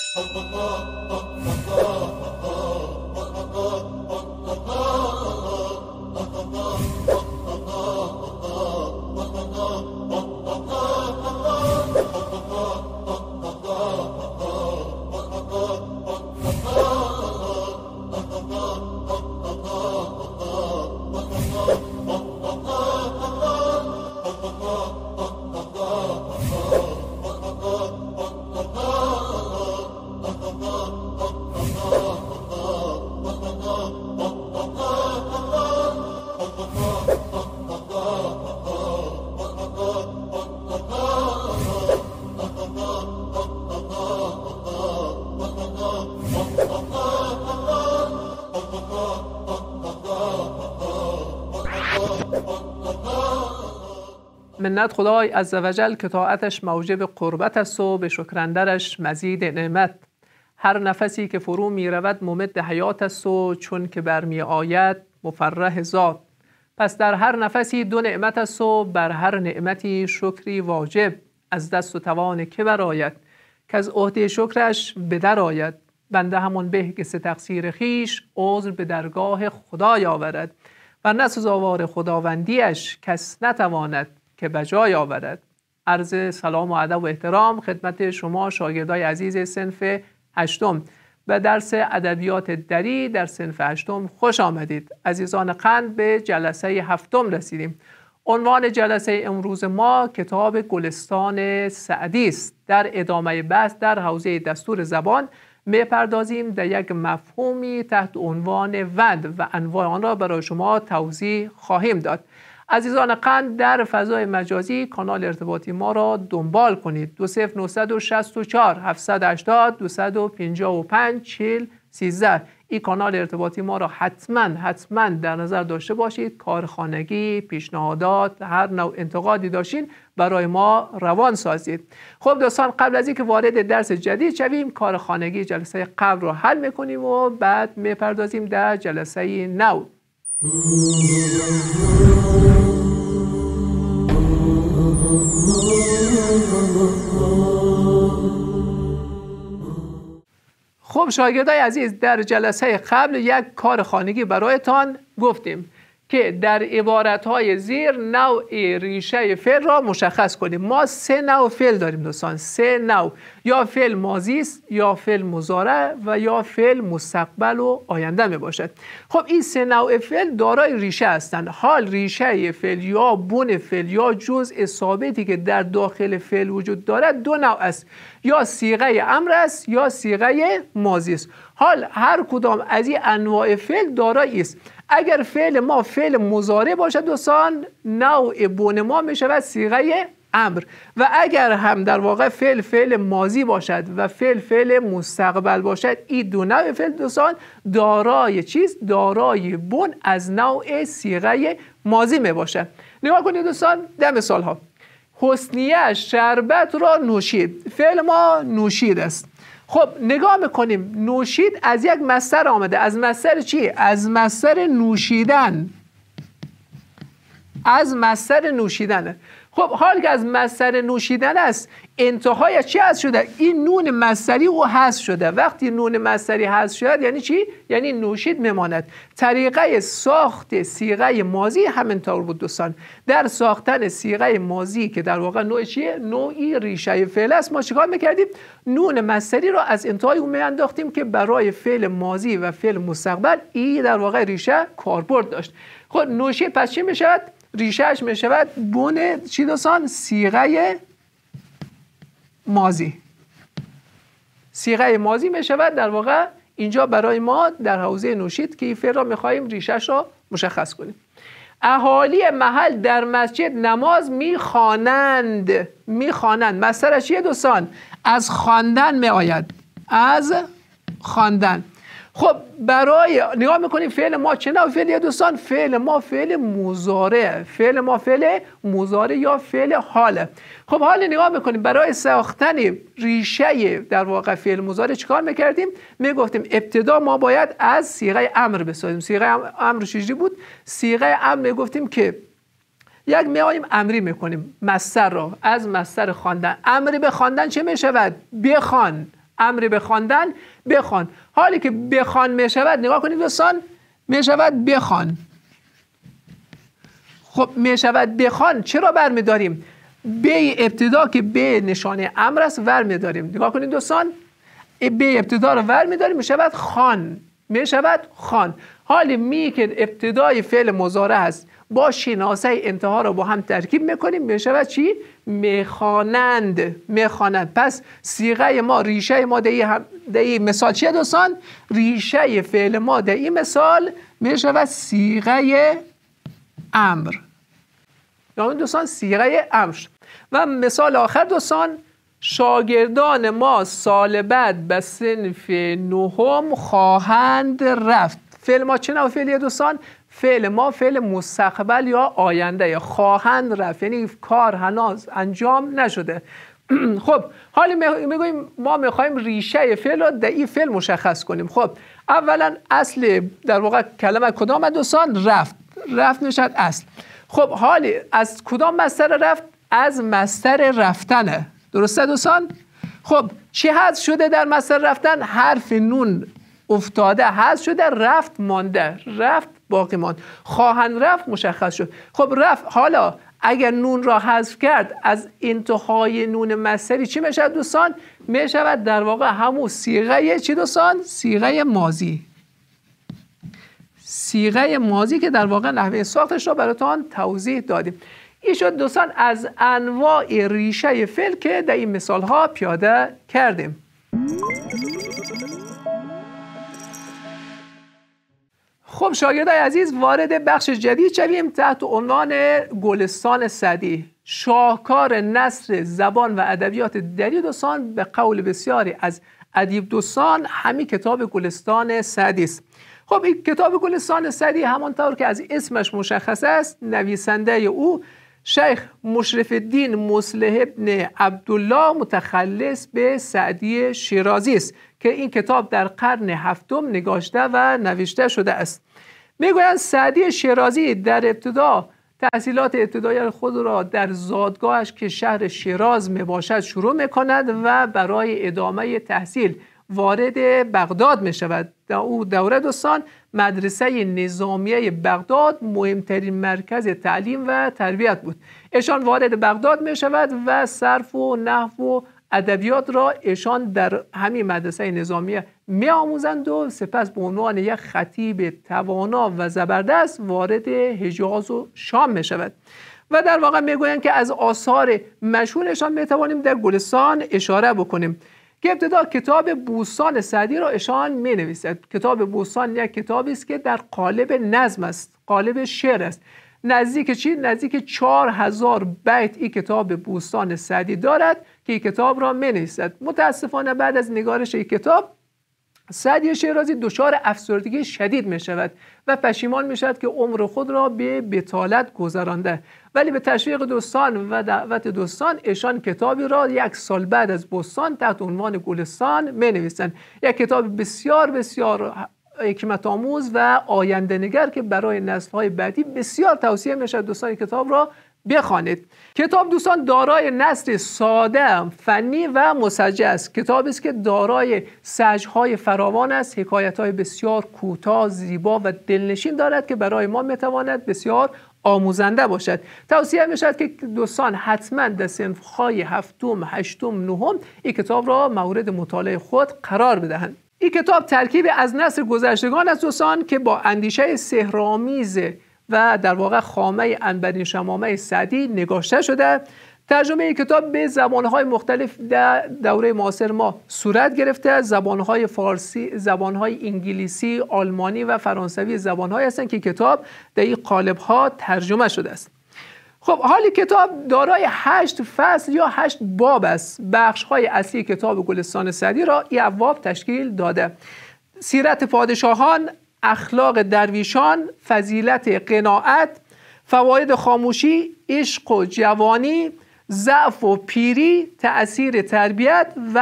منت خدای عزوجل که طاعتش موجب قربت است و به شکرندرش مزید نعمت. هر نفسی که فرو می رود ممد حیات است و چون که برمی آید مفرح ذات. پس در هر نفسی دو نعمت است و بر هر نعمتی شکری واجب. از دست و توان که برآید که از عهده شکرش به در آید. بنده همان به که تقصیر خیش عذر به درگاه خدای آورد. و نه سزاوار خداوندیش کس نتواند که بجای آورد. عرض سلام و ادب و احترام خدمت شما شاگردای عزیز صنف هشتم و درس ادبیات دری در صنف هشتم خوش آمدید. عزیزان قند به جلسه هفتم رسیدیم. عنوان جلسه امروز ما کتاب گلستان سعدی است. در ادامه بحث در حوزه دستور زبان میپردازیم در یک مفهومی تحت عنوان وند و انواع آن را برای شما توضیح خواهیم داد. عزیزان قند در فضای مجازی کانال ارتباطی ما را دنبال کنید. 20964 780 255 40 13. این کانال ارتباطی ما را حتما در نظر داشته باشید. کار خانگی، پیشنهادات، هر نوع انتقادی داشتین برای ما روان سازید. خب دوستان، قبل از اینکه وارد درس جدید شویم کار خانگی جلسه قبل رو حل میکنیم و بعد میپردازیم در جلسه نو. خب شاگردای عزیز، در جلسه قبل یک کار خانگی برایتان گفتیم که در عبارتهای زیر نوع ریشه فعل را مشخص کنیم. ما 3 نوع فعل داریم دوستان، 3 نوع. یا فعل ماضی است، یا فعل مضارع و یا فعل مستقبل و آینده می باشد. خب این 3 نوع فعل دارای ریشه هستند. حال ریشه فعل یا بن فعل یا جزء ثابتی که در داخل فعل وجود دارد 2 نوع است. یا صیغه امر است یا صیغه ماضی است. حال هر کدام از این انواع فعل دارایی است. اگر فعل ما فعل مضارع باشد دوستان، نوع بن ما می شود صیغه امر. و اگر هم در واقع فعل ماضی باشد و فعل مستقبل باشد، این 2 نوع فعل دوستان دارای چیز؟ دارای بن از نوع صیغه ماضی می باشد. نگاه کنید دوستان در مثال ها. حسنیه شربت را نوشید. فعل ما نوشید است. خب نگاه میکنیم نوشید از یک مصدر آمده. از مصدر چی؟ از مصدر نوشیدن. از مصدر نوشیدن. خب حال که از مصدر نوشیدن است، انتهای چی حذف شده؟ این نون مصدری او حذف شده. وقتی نون مصدری حذف شد یعنی چی؟ یعنی نوشید میماند. طریقه ساخت صیغه ماضی همینطور بود دوستان. در ساختن صیغه ماضی که در واقع نوع چیه؟ نوعی ریشه فعل است. ما چیکار میکردیم؟ نون مصدری را از انتهای اون میانداختیم که برای فعل ماضی و فعل مستقبل این در واقع ریشه کاربرد داشت. خب نوشید پس چی میشود؟ ریشهش می شود بن چی دوستان؟ صیغه ماضی. صیغه ماضی می شود در واقع اینجا برای ما در حوزه نوشید که این فعل را می خواهیم ریشهش را مشخص کنیم. اهالی محل در مسجد نماز می خوانند. می خوانند مصدرش چیه دوستان؟ از خواندن می آید. از خواندن. خب برای نگاه میکنیم فعل ما چه نوع فعلیه دوستان؟ فعل ما فعل مضارع. فعل ما فعل مضارع یا فعل حاله. خب حالا نگاه میکنیم برای ساختن ریشه در واقع فعل مضارع چیکار میکردیم؟ میگفتیم ابتدا ما باید از صیغه امر بسازیم. صیغه امر چجوری بود؟ صیغه امر میگفتیم که یک میاییم امری میکنیم مصدر را از مصدر خواندن. امری به خواندن چه میشود؟ بخوان. امر به خواندن بخوان. حالی که بخوان می شود، نگاه کنید دوستان، می شود بخوان. خب می شود بخوان چرا برمی داریم؟ به ابتدا که به نشانه امر است ور می داریم. نگاه کنید دوستان، به ابتدا رو ور می داریم، می شود خوان، می شود خوان. حالی می که ابتدای فعل مضارع است با شناسه انتها رو با هم ترکیب میکنیم، می شود چی؟ میخوانند، میخوانند. پس صیغه ما، ریشه ما در این مثال چیه دوستان؟ ریشه فعل ما در این مثال می شود صیغه امر. یعنی دوستان صیغه امر. و مثال آخر دوستان، شاگردان ما سال بعد به صنف نهم خواهند رفت. فعل ما چه نوع فعلیه دوستان؟ فعل ما فعل مستقبل یا آینده، خواهند رفت، یعنی کار هنوز انجام نشده. خب حالا میگویم ما میخوایم ریشه فعل رو در این فعل مشخص کنیم. خب اولا اصل در واقع کلمه کدام دوستان؟ رفت. رفت میشد اصل. خب حالی از کدام مصدر رفت؟ از مصدر رفتنه. درسته دوستان؟ خب چی حذف شده در مصدر رفتن؟ حرف نون افتاده حذف شده، رفت مانده، رفت باقی ماند. خواهند رفت مشخص شد. خب رفت، حالا اگر نون را حذف کرد از انتهای نون مصدری چی میشه دوستان؟ میشود در واقع همون صیغه چی دوستان؟ صیغه ماضی. صیغه ماضی که در واقع نحوه ساختش را براتون توضیح دادیم. این شد دوستان از انواع ریشه فعل که در این مثال ها پیاده کردیم. خب شاگردای عزیز، وارد بخش جدید شویم تحت عنوان گلستان سعدی. شاهکار نثر زبان و ادبیات دری دوستان به قول بسیاری از ادیب دوستان همین کتاب گلستان سعدی است. خب این کتاب گلستان سعدی همانطور که از اسمش مشخص است، نویسنده او شیخ مشرف الدین مصلح ابن عبدالله متخلص به سعدی شیرازی است که این کتاب در قرن هفتم نگاشته و نوشته شده است. میگویند سعدی شیرازی در ابتدا تحصیلات ابتدایی خود را در زادگاهش که شهر شیراز میباشد شروع میکند و برای ادامه تحصیل وارد بغداد می شود. در او دوره دوستان مدرسه نظامیه بغداد مهمترین مرکز تعلیم و تربیت بود. ایشان وارد بغداد می شود و صرف و نحو و ادبیات را ایشان در همین مدرسه نظامیه می آموزند و سپس به عنوان یک خطیب توانا و زبردست وارد حجاز و شام می شود. و در واقع می گویند که از آثار مشهورشان می توانیم در گلستان اشاره بکنیم که ابتدا کتاب بوستان سعدی را ایشان می نویسد. کتاب بوستان یک کتابی است که در قالب نظم است، قالب شعر است. نزدیک چی؟ نزدیک 4000 بیت این کتاب بوستان سعدی دارد که این کتاب را می نویسد. متاسفانه بعد از نگارش این کتاب سعدی شیرازی دچار افسردگی شدید می شود و پشیمان می شود که عمر خود را به بطالت گذرانده. ولی به تشویق دوستان و دعوت دوستان ایشان کتابی را 1 سال بعد از بوستان تحت عنوان گلستان می نویسند. یک کتاب بسیار بسیار حکمت آموز و آینده نگر که برای نسل‌های بعدی بسیار توصیه می شود دوستان کتاب را بخوانید. کتاب دوستان دارای نثر ساده، فنی و مسجع است. کتابی است که دارای سجع‌های فراوان است، حکایت‌های بسیار کوتاه، زیبا و دلنشین دارد که برای ما می‌تواند بسیار آموزنده باشد. توصیه می‌شود که دوستان حتما در صنف‌های هفتم، هشتم، نهم این کتاب را مورد مطالعه خود قرار بدهند. این کتاب ترکیب از نثر گذشتگان است دوستان که با اندیشه سحرآمیز و در واقع خامه عنبرین شمامه سعدی نگاشته شده. ترجمه این کتاب به زبانهای مختلف در دوره معاصر ما صورت گرفته. زبانهای فارسی، زبانهای انگلیسی، آلمانی و فرانسوی زبانهایی هستند که کتاب در این قالب‌ها ترجمه شده است. خب حالی کتاب دارای 8 فصل یا 8 باب است. بخش‌های اصلی کتاب گلستان سعدی را این ابواب تشکیل داده: سیرت پادشاهان، اخلاق درویشان، فضیلت قناعت، فواید خاموشی، عشق و جوانی، ضعف و پیری، تأثیر تربیت و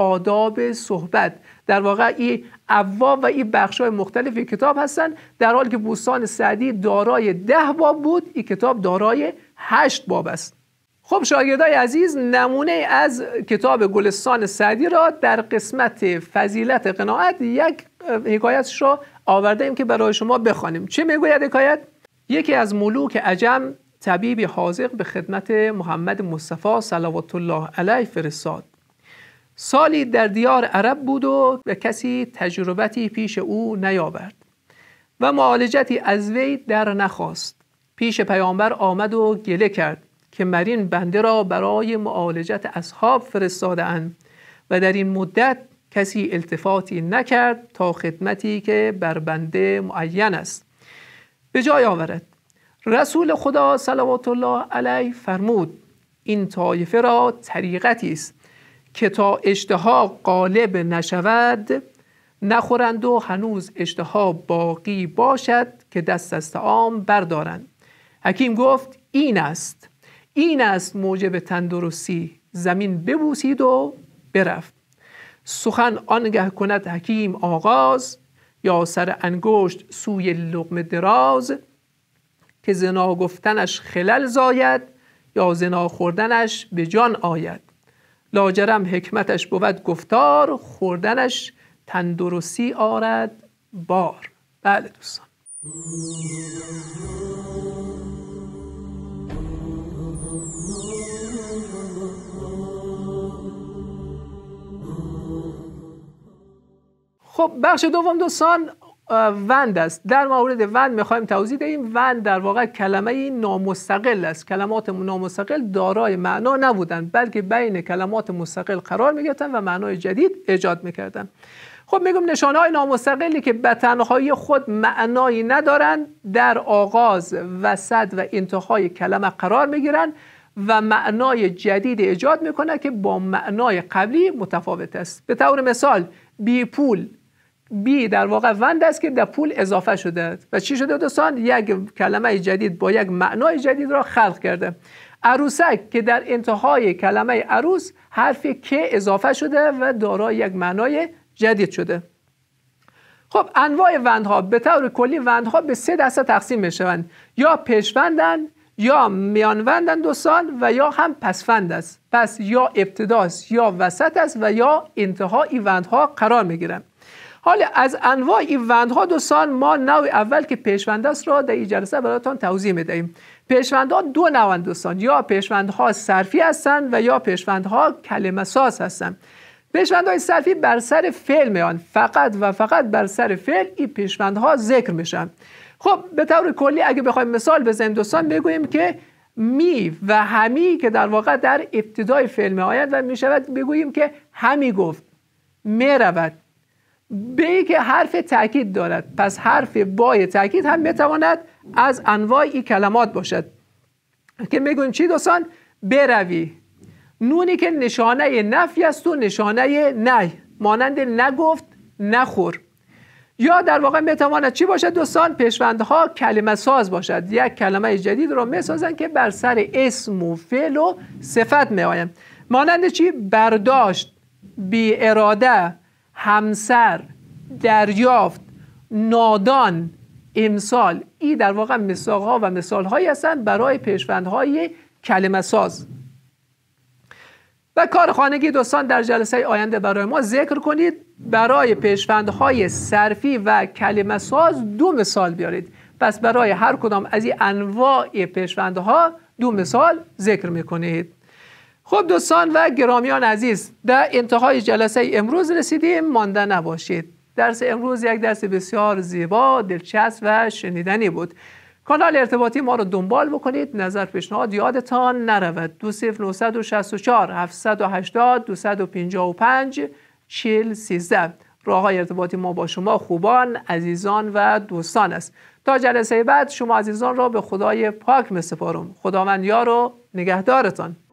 آداب صحبت. در واقع این ابواب و این بخش‌های مختلف کتاب هستند. در حالی که بوستان سعدی دارای 10 باب بود، این کتاب دارای 8 باب است. خب شاگردای عزیز، نمونه از کتاب گلستان سعدی را در قسمت فضیلت قناعت یک حکایتش را آورده ایم که برای شما بخوانیم. چه میگوید حکایت؟ یکی از ملوک عجم طبیبی حاذق به خدمت محمد مصطفی صلوات الله علیه فرستاد. سالی در دیار عرب بود و کسی تجربتی پیش او نیاورد و معالجتی از وی در نخواست. پیش پیامبر آمد و گله کرد که مرین بنده را برای معالجت اصحاب فرستاده اند و در این مدت کسی التفاتی نکرد تا خدمتی که بر بنده معین است به جای آورد. رسول خدا صلوات الله علیه فرمود این طایفه را طریقتی است که تا اشتها غالب نشود نخورند و هنوز اشتها باقی باشد که دست از طعام بردارند. حکیم گفت این است موجب تندرستی. زمین ببوسید و برفت. سخن آنگه کند حکیم آغاز، یا سر انگشت سوی لقمه دراز، که زنا گفتنش خلل زاید یا زنا خوردنش به جان آید. لاجرم حکمتش بود گفتار، خوردنش تندرستی آرد بار. بله دوستان، خب بخش دوم دوستان وند است. در مورد وند میخوایم توضیح دهیم. وند در واقع کلمه نامستقل است. کلمات نامستقل دارای معنا نبودند، بلکه بین کلمات مستقل قرار میگرفتند و معنای جدید ایجاد میکردند. خب میگم نشانه‌های نامستقلی که به تنهایی خود معنایی ندارند، در آغاز، وسط و انتهای کلمه قرار میگیرند و معنای جدید ایجاد میکنه که با معنای قبلی متفاوت است. به طور مثال بی پول، بی در واقع وند است که در پول اضافه شده و چی شده دوستان؟ یک کلمه جدید با یک معنای جدید را خلق کرده. عروسک که در انتهای کلمه عروس حرف که اضافه شده و دارای یک معنای جدید شده. خب انواع وندها به طور کلی وندها به 3 دسته تقسیم میشوند. یا پیشوندن، یا میانوندن دوستان، و یا هم پسوند است. پس یا ابتداست، یا وسط است و یا انتهای وندها قرار میگیرند. حالا از انواع این وندها دوستان ما نوع اول که پیشوند است را در این جلسه براتون توضیح میدهیم. پیشوندها 2 نوعند دوستان، یا پیشوندها صرفی هستند و یا پیشوندها کلمه ساز هستند. پیشوندهای صرفی بر سر فعل میان، فقط و فقط بر سر فعل این پیشوندها ذکر میشن. خب به طور کلی اگه بخوایم مثال بزنیم دوستان بگوییم که می و همی که در واقع در ابتدای فعل میآید و میشود بگوییم که همی گفت، میرود. به ای که حرف تأکید دارد، پس حرف بای تأکید هم میتواند از انواع این کلمات باشد که میگوییم چی دوستان؟ بروی. نونی که نشانه نفی است و نشانه نهی، مانند نگفت، نخور. یا در واقع میتواند چی باشد دوستان؟ پیشوندها کلمه ساز باشد، یک کلمه جدید را میسازند که بر سر اسم و فعل و صفت میآیند. مانند چی؟ برداشت، بی اراده، همسر، دریافت، نادان، امسال. این در واقع مثالها و مثالهایی هستند برای پیشوندهای کلمه ساز. و کار خانگی دوستان در جلسه آینده برای ما ذکر کنید. برای پیشوندهای صرفی و کلمه ساز 2 مثال بیارید. پس برای هر کدام از این انواع پیشوندها 2 مثال ذکر میکنید. خب دوستان و گرامیان عزیز، در انتهای جلسه امروز رسیدیم. مانده نباشید. درس امروز یک درس بسیار زیبا، دلچسب و شنیدنی بود. کانال ارتباطی ما رو دنبال بکنید. نظر پیشنهاد یادتان نرود. 20964 780 255 4013 راه‌های ارتباطی ما با شما خوبان، عزیزان و دوستان است. تا جلسه بعد شما عزیزان را به خدای پاک می‌سپارم. خداوند یار و نگهدارتان.